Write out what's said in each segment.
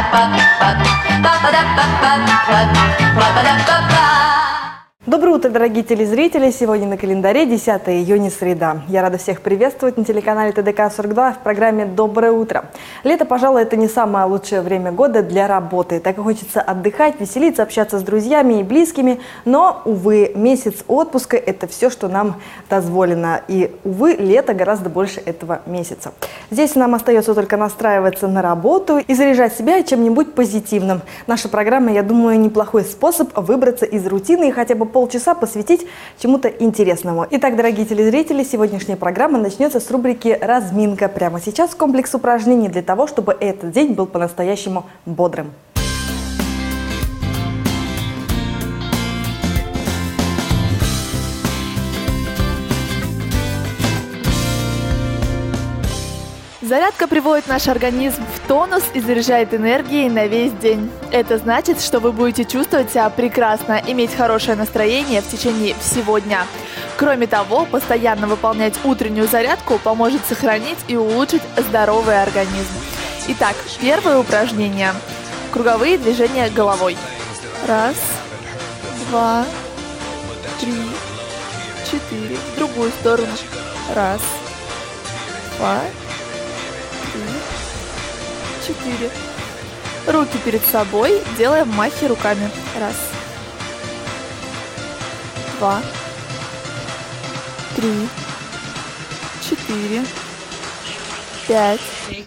Доброе утро, дорогие телезрители! Сегодня на календаре 10 июня, среда. Я рада всех приветствовать на телеканале ТДК-42 в программе «Доброе утро». Лето, пожалуй, это не самое лучшее время года для работы. Так и хочется отдыхать, веселиться, общаться с друзьями и близкими. Но, увы, месяц отпуска – это все, что нам дозволено. И, увы, лето гораздо больше этого месяца. Здесь нам остается только настраиваться на работу и заряжать себя чем-нибудь позитивным. Наша программа, я думаю, неплохой способ выбраться из рутины и хотя бы полчаса посвятить чему-то интересному. Итак, дорогие телезрители, сегодняшняя программа начнется с рубрики «Разминка». Прямо сейчас комплекс упражнений для того, чтобы этот день был по-настоящему бодрым. Зарядка приводит наш организм в тонус и заряжает энергией на весь день. Это значит, что вы будете чувствовать себя прекрасно, иметь хорошее настроение в течение всего дня. Кроме того, постоянно выполнять утреннюю зарядку поможет сохранить и улучшить здоровый организм. Итак, первое упражнение. Круговые движения головой. Раз, два, три, четыре. В другую сторону. Раз, два, 4. Руки перед собой, делаем махи руками. Раз, два, три, 4, 5,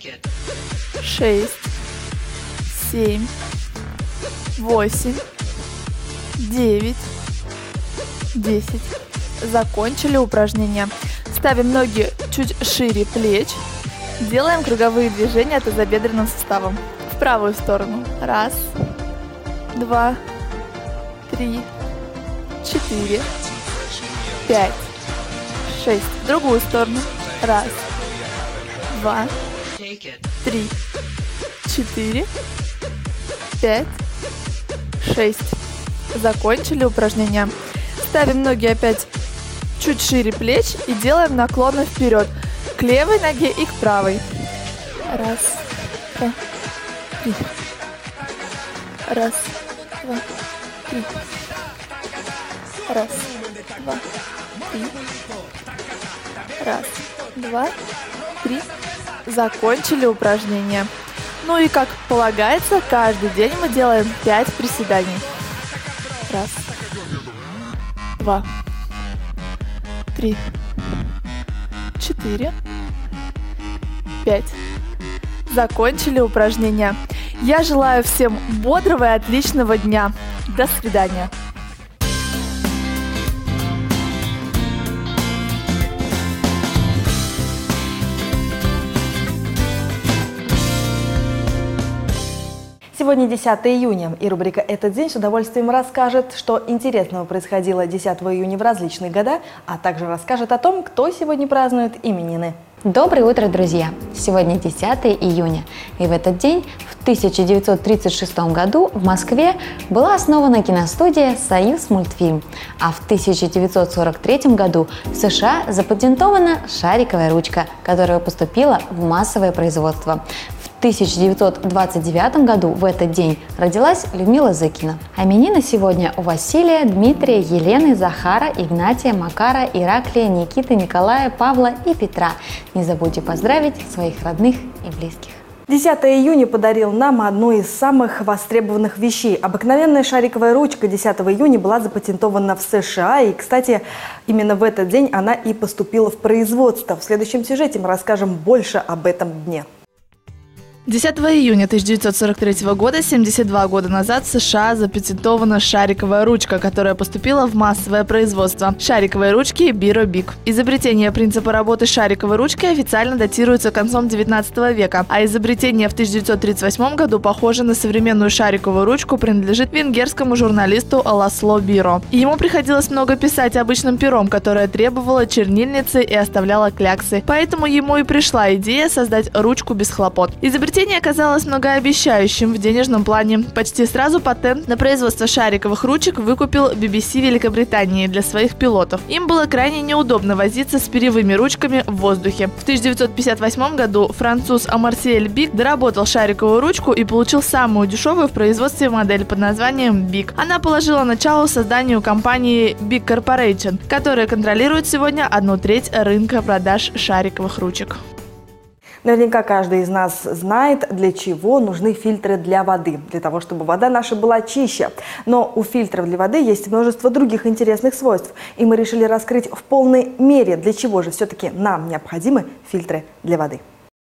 6, 7, 8, 9, 10. Закончили упражнение. Ставим ноги чуть шире плеч. Делаем круговые движения тазобедренным суставом. В правую сторону. Раз, два, три, 4, 5, 6. В другую сторону. Раз, два, 3, 4, 5, 6. Закончили упражнение. Ставим ноги опять чуть шире плеч и делаем наклоны вперед. К левой ноге и к правой. Раз, два, три. Раз, два, три. Раз, два, три. Раз, два, три. Закончили упражнение. Ну и как полагается, каждый день мы делаем 5 приседаний. Раз, два, три, 4, 5. Закончили упражнение. Я желаю всем бодрого и отличного дня. До свидания. Сегодня 10 июня, и рубрика «Этот день» с удовольствием расскажет, что интересного происходило 10 июня в различные года, а также расскажет о том, кто сегодня празднует именины. Доброе утро, друзья! Сегодня 10 июня, и в этот день, в 1936 году, в Москве была основана киностудия «Союзмультфильм», а в 1943 году в США запатентована шариковая ручка, которая поступила в массовое производство. В 1929 году в этот день родилась Людмила Зыкина. А именины сегодня у Василия, Дмитрия, Елены, Захара, Игнатия, Макара, Ираклия, Никиты, Николая, Павла и Петра. Не забудьте поздравить своих родных и близких. 10 июня подарил нам одну из самых востребованных вещей. Обыкновенная шариковая ручка 10 июня была запатентована в США. И, кстати, именно в этот день она и поступила в производство. В следующем сюжете мы расскажем больше об этом дне. 10 июня 1943 года, 72 года назад, в США запатентована шариковая ручка, которая поступила в массовое производство. Шариковые ручки Biro Big. Изобретение принципа работы шариковой ручки официально датируется концом 19 века, а изобретение в 1938 году, похоже на современную шариковую ручку, принадлежит венгерскому журналисту Ласло Биро. Ему приходилось много писать обычным пером, которое требовало чернильницы и оставляло кляксы, поэтому ему и пришла идея создать ручку без хлопот. Изобретение Изобретение оказалось многообещающим в денежном плане. Почти сразу патент на производство шариковых ручек выкупил BBC Великобритании для своих пилотов. Им было крайне неудобно возиться с перьевыми ручками в воздухе. В 1958 году француз Марсель Бик доработал шариковую ручку и получил самую дешевую в производстве модель под названием Бик. Она положила начало созданию компании Big Corporation, которая контролирует сегодня 1/3 рынка продаж шариковых ручек. Наверняка каждый из нас знает, для чего нужны фильтры для воды. Для того, чтобы вода наша была чище. Но у фильтров для воды есть множество других интересных свойств. И мы решили раскрыть в полной мере, для чего же все-таки нам необходимы фильтры для воды.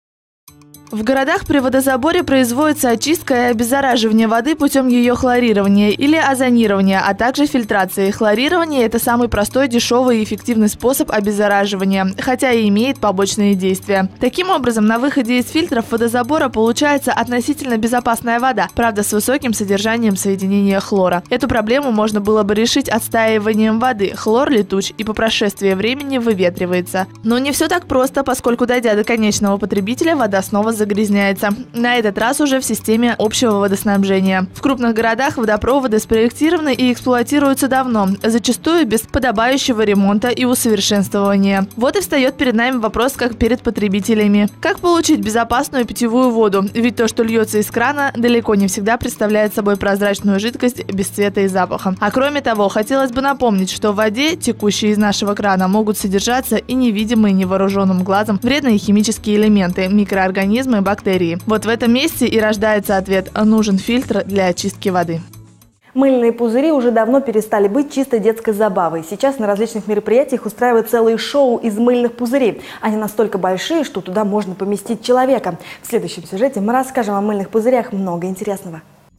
В городах при водозаборе производится очистка и обеззараживание воды путем ее хлорирования или озонирования, а также фильтрации. Хлорирование – это самый простой, дешевый и эффективный способ обеззараживания, хотя и имеет побочные действия. Таким образом, на выходе из фильтров водозабора получается относительно безопасная вода, правда с высоким содержанием соединения хлора. Эту проблему можно было бы решить отстаиванием воды. Хлор летуч и по прошествии времени выветривается. Но не все так просто, поскольку, дойдя до конечного потребителя, вода снова загрязняется. На этот раз уже в системе общего водоснабжения. В крупных городах водопроводы спроектированы и эксплуатируются давно, зачастую без подобающего ремонта и усовершенствования. Вот и встает перед нами вопрос, как перед потребителями. Как получить безопасную питьевую воду? Ведь то, что льется из крана, далеко не всегда представляет собой прозрачную жидкость без цвета и запаха. А кроме того, хотелось бы напомнить, что в воде, текущей из нашего крана, могут содержаться и невидимые невооруженным глазом вредные химические элементы, микроорганизмы, бактерии. Вот в этом месте и рождается ответ: нужен фильтр для очистки воды. Мыльные пузыри уже давно перестали быть чисто детской забавой. Сейчас на различных мероприятиях устраивают целые шоу из мыльных пузырей. Они настолько большие, что туда можно поместить человека. В следующем сюжете мы расскажем о мыльных пузырях много интересного.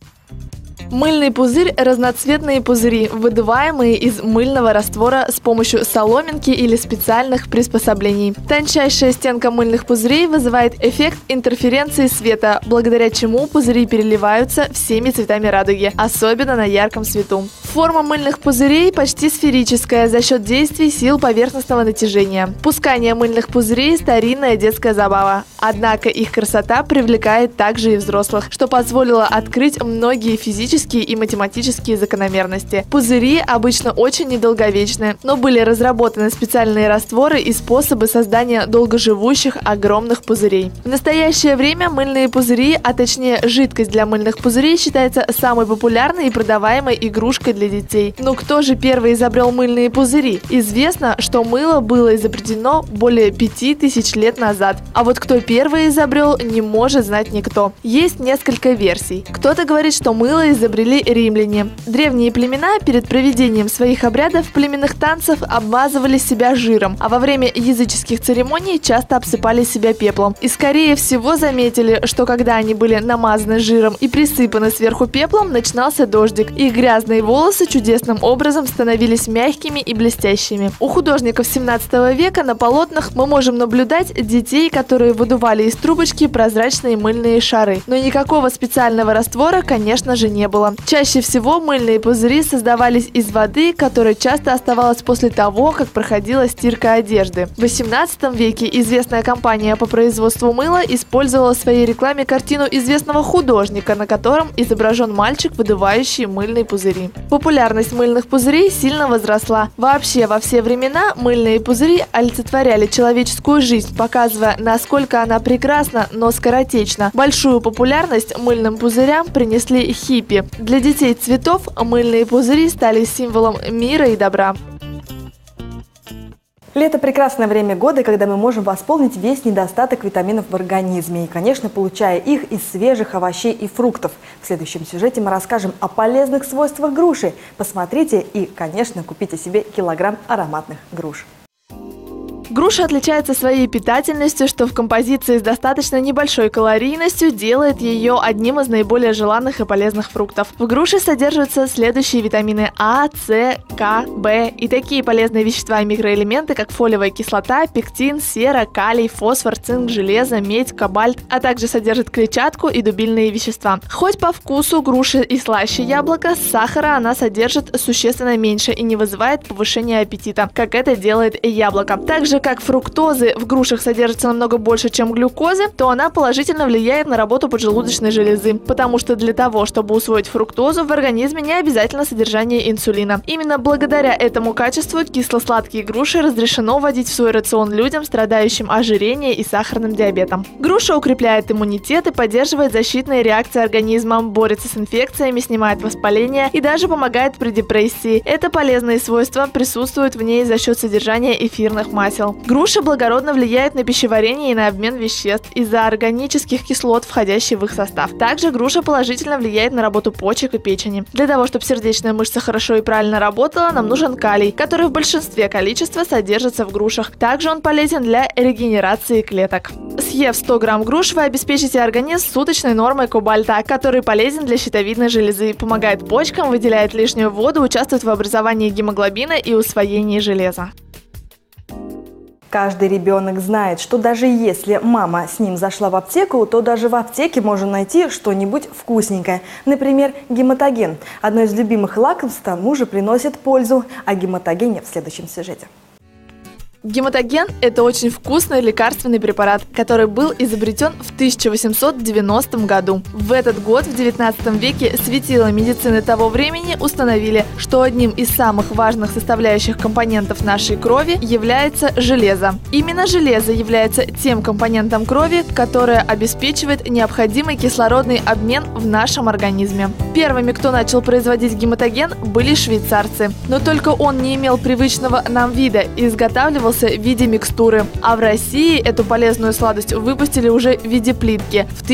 Мыльный пузырь – разноцветные пузыри, выдуваемые из мыльного раствора с помощью соломинки или специальных приспособлений. Тончайшая стенка мыльных пузырей вызывает эффект интерференции света, благодаря чему пузыри переливаются всеми цветами радуги, особенно на ярком свету. Форма мыльных пузырей почти сферическая за счет действий сил поверхностного натяжения. Пускание мыльных пузырей – старинная детская забава. Однако их красота привлекает также и взрослых, что позволило открыть многие физические и математические закономерности. Пузыри обычно очень недолговечны, но были разработаны специальные растворы и способы создания долгоживущих огромных пузырей. В настоящее время мыльные пузыри, а точнее жидкость для мыльных пузырей, считается самой популярной и продаваемой игрушкой для детей. Но кто же первый изобрел мыльные пузыри? Известно, что мыло было изобретено более 5000 лет назад. А вот кто первый изобрел, не может знать никто. Есть несколько версий. Кто-то говорит, что мыло изобрели римляне. Древние племена перед проведением своих обрядов племенных танцев обмазывали себя жиром, а во время языческих церемоний часто обсыпали себя пеплом. И скорее всего заметили, что когда они были намазаны жиром и присыпаны сверху пеплом, начинался дождик. Их грязные волосы чудесным образом становились мягкими и блестящими. У художников 17 века на полотнах мы можем наблюдать детей, которые выдували из трубочки прозрачные мыльные шары. Но никакого специального раствора, конечно же, не было. Чаще всего мыльные пузыри создавались из воды, которая часто оставалась после того, как проходила стирка одежды. В 18 веке известная компания по производству мыла использовала в своей рекламе картину известного художника, на котором изображен мальчик, выдувающий мыльные пузыри. Популярность мыльных пузырей сильно возросла. Вообще, во все времена мыльные пузыри олицетворяли человеческую жизнь, показывая, насколько она прекрасна, но скоротечна. Большую популярность мыльным пузырям принесли хиппи. Для детей цветов мыльные пузыри стали символом мира и добра. Лето – прекрасное время года, когда мы можем восполнить весь недостаток витаминов в организме и, конечно, получая их из свежих овощей и фруктов. В следующем сюжете мы расскажем о полезных свойствах груши. Посмотрите и, конечно, купите себе килограмм ароматных груш. Груша отличается своей питательностью, что в композиции с достаточно небольшой калорийностью делает ее одним из наиболее желанных и полезных фруктов. В груше содержатся следующие витамины А, С, К, В и такие полезные вещества и микроэлементы, как фолиевая кислота, пектин, сера, калий, фосфор, цинк, железо, медь, кобальт, а также содержит клетчатку и дубильные вещества. Хоть по вкусу груши и слаще яблока, сахара она содержит существенно меньше и не вызывает повышения аппетита, как это делает яблоко. Также как фруктозы в грушах содержится намного больше, чем глюкозы, то она положительно влияет на работу поджелудочной железы, потому что для того, чтобы усвоить фруктозу, в организме не обязательно содержание инсулина. Именно благодаря этому качеству кисло-сладкие груши разрешено вводить в свой рацион людям, страдающим ожирением и сахарным диабетом. Груша укрепляет иммунитет и поддерживает защитные реакции организма, борется с инфекциями, снимает воспаление и даже помогает при депрессии. Это полезные свойства присутствуют в ней за счет содержания эфирных масел. Груша благородно влияет на пищеварение и на обмен веществ из-за органических кислот, входящих в их состав. Также груша положительно влияет на работу почек и печени. Для того, чтобы сердечная мышца хорошо и правильно работала, нам нужен калий, который в большинстве количества содержится в грушах. Также он полезен для регенерации клеток. Съев 100 грамм груш, вы обеспечите организм суточной нормой кобальта, который полезен для щитовидной железы, помогает почкам, выделяет лишнюю воду, участвует в образовании гемоглобина и усвоении железа. Каждый ребенок знает, что даже если мама с ним зашла в аптеку, то даже в аптеке можно найти что-нибудь вкусненькое. Например, гематоген. Одно из любимых лакомств тому же приносит пользу. О гематогене в следующем сюжете. Гематоген – это очень вкусный лекарственный препарат, который был изобретен в 1890 году. В этот год, в 19 веке, светила медицины того времени установили, что одним из самых важных составляющих компонентов нашей крови является железо. Именно железо является тем компонентом крови, которое обеспечивает необходимый кислородный обмен в нашем организме. Первыми, кто начал производить гематоген, были швейцарцы. Но только он не имел привычного нам вида и изготавливался в виде микстуры. А в России эту полезную сладость выпустили уже в виде плитки в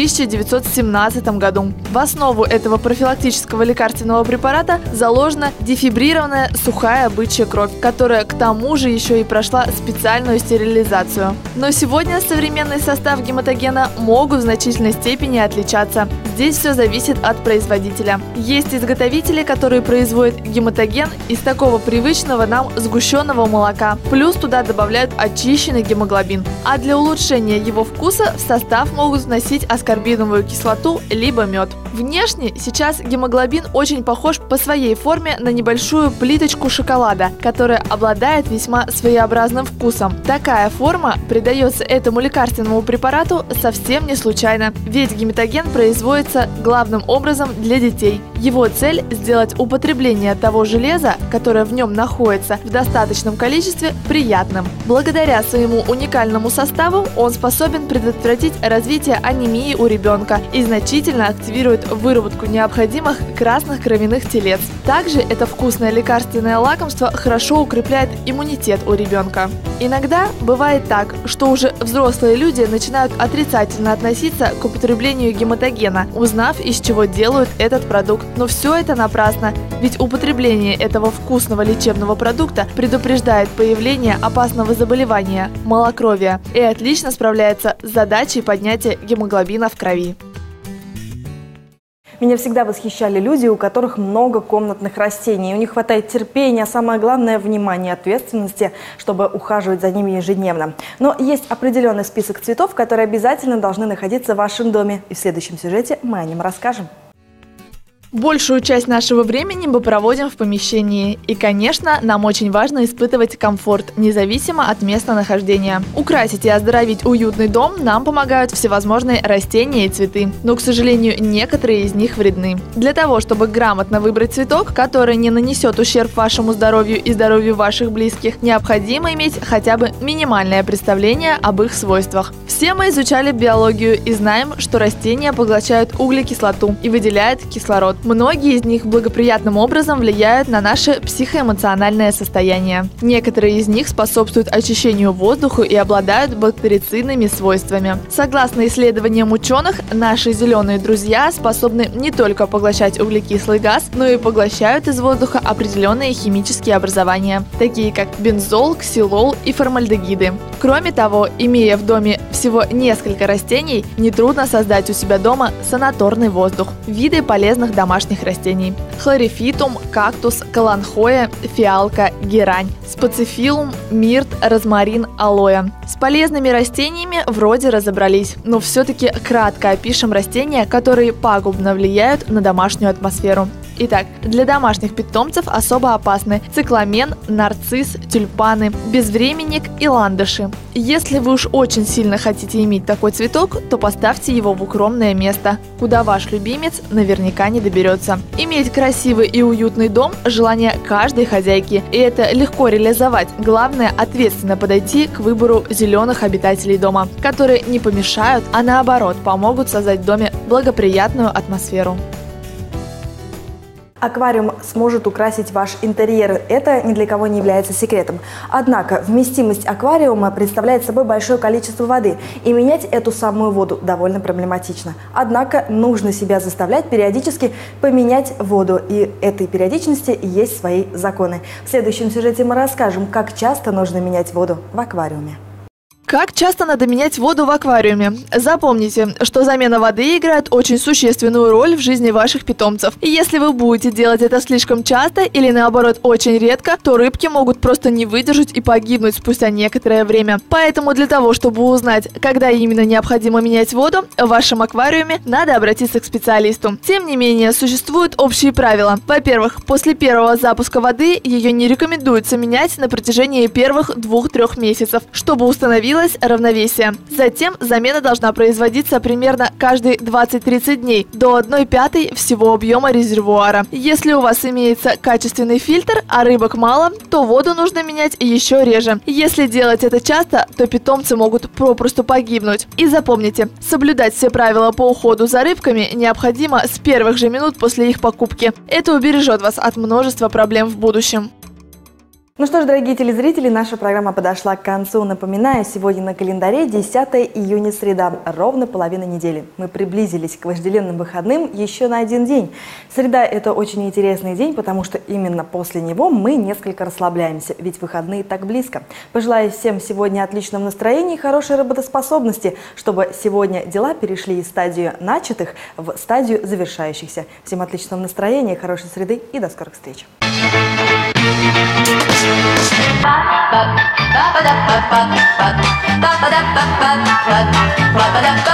1917 году. В основу этого профилактического лекарственного препарата заложена дефибрированная сухая бычья кровь, которая к тому же еще и прошла специальную стерилизацию. Но сегодня современный состав гематогена могут в значительной степени отличаться. Здесь все зависит от производителя. Есть изготовители, которые производят гематоген из такого привычного нам сгущенного молока. Плюс туда добавляют очищенный гемоглобин. А для улучшения его вкуса в состав могут вносить аскорбиновую кислоту либо мед. Внешне сейчас гемоглобин очень похож по своей форме на небольшую плиточку шоколада, которая обладает весьма своеобразным вкусом. Такая форма придается этому лекарственному препарату совсем не случайно, ведь гематоген производится главным образом для детей. Его цель – сделать употребление того железа, которое в нем находится, в достаточном количестве приятным. Благодаря своему уникальному составу он способен предотвратить развитие анемии у ребенка и значительно активирует выработку необходимых красных кровяных телец. Также это вкусное лекарственное лакомство хорошо укрепляет иммунитет у ребенка. Иногда бывает так, что уже взрослые люди начинают отрицательно относиться к употреблению гематогена, узнав, из чего делают этот продукт. Но все это напрасно, ведь употребление этого вкусного лечебного продукта предупреждает появление опасного заболевания – малокровия, и отлично справляется с задачей поднятия гемоглобина в крови. Меня всегда восхищали люди, у которых много комнатных растений. У них хватает терпения, а самое главное – внимания и ответственности, чтобы ухаживать за ними ежедневно. Но есть определенный список цветов, которые обязательно должны находиться в вашем доме. И в следующем сюжете мы о нем расскажем. Большую часть нашего времени мы проводим в помещении. И, конечно, нам очень важно испытывать комфорт, независимо от места нахождения. Украсить и оздоровить уютный дом нам помогают всевозможные растения и цветы. Но, к сожалению, некоторые из них вредны. Для того, чтобы грамотно выбрать цветок, который не нанесет ущерб вашему здоровью и здоровью ваших близких, необходимо иметь хотя бы минимальное представление об их свойствах. Все мы изучали биологию и знаем, что растения поглощают углекислоту и выделяют кислород. Многие из них благоприятным образом влияют на наше психоэмоциональное состояние. Некоторые из них способствуют очищению воздуха и обладают бактерицидными свойствами. Согласно исследованиям ученых, наши зеленые друзья способны не только поглощать углекислый газ, но и поглощают из воздуха определенные химические образования, такие как бензол, ксилол и формальдегиды. Кроме того, имея в доме всего несколько растений, нетрудно создать у себя дома санаторный воздух. Виды полезных домашних растений: хлорифитум, кактус, каланхоя, фиалка, герань, спацифилум, мирт, розмарин, алоэ. С полезными растениями вроде разобрались, но все-таки кратко опишем растения, которые пагубно влияют на домашнюю атмосферу. Итак, для домашних питомцев особо опасны цикламен, нарцисс, тюльпаны, безвременник и ландыши. Если вы уж очень сильно хотите иметь такой цветок, то поставьте его в укромное место, куда ваш любимец наверняка не доберется. Иметь красивый и уютный дом – желание каждой хозяйки, и это легко реализовать. Главное – ответственно подойти к выбору зеленых обитателей дома, которые не помешают, а наоборот помогут создать в доме благоприятную атмосферу. Аквариум сможет украсить ваш интерьер. Это ни для кого не является секретом. Однако вместимость аквариума представляет собой большое количество воды, и менять эту самую воду довольно проблематично. Однако нужно себя заставлять периодически поменять воду, и этой периодичности есть свои законы. В следующем сюжете мы расскажем, как часто нужно менять воду в аквариуме. Как часто надо менять воду в аквариуме? Запомните, что замена воды играет очень существенную роль в жизни ваших питомцев. И если вы будете делать это слишком часто или наоборот очень редко, то рыбки могут просто не выдержать и погибнуть спустя некоторое время. Поэтому для того, чтобы узнать, когда именно необходимо менять воду, в вашем аквариуме надо обратиться к специалисту. Тем не менее, существуют общие правила. Во-первых, после первого запуска воды ее не рекомендуется менять на протяжении первых 2-3 месяцев, чтобы установилось равновесие. Затем замена должна производиться примерно каждые 20-30 дней до 1/5 всего объема резервуара. Если у вас имеется качественный фильтр, а рыбок мало, то воду нужно менять еще реже. Если делать это часто, то питомцы могут попросту погибнуть. И запомните, соблюдать все правила по уходу за рыбками необходимо с первых же минут после их покупки. Это убережет вас от множества проблем в будущем. Ну что ж, дорогие телезрители, наша программа подошла к концу. Напоминаю, сегодня на календаре 10 июня, среда, ровно половина недели. Мы приблизились к вожделенным выходным еще на один день. Среда – это очень интересный день, потому что именно после него мы несколько расслабляемся, ведь выходные так близко. Пожелаю всем сегодня отличного настроения и хорошей работоспособности, чтобы сегодня дела перешли из стадии начатых в стадию завершающихся. Всем отличного настроения, хорошей среды и до скорых встреч! Ba ba da ba ba ba ba ba ba da ba ba ba ba ba da ba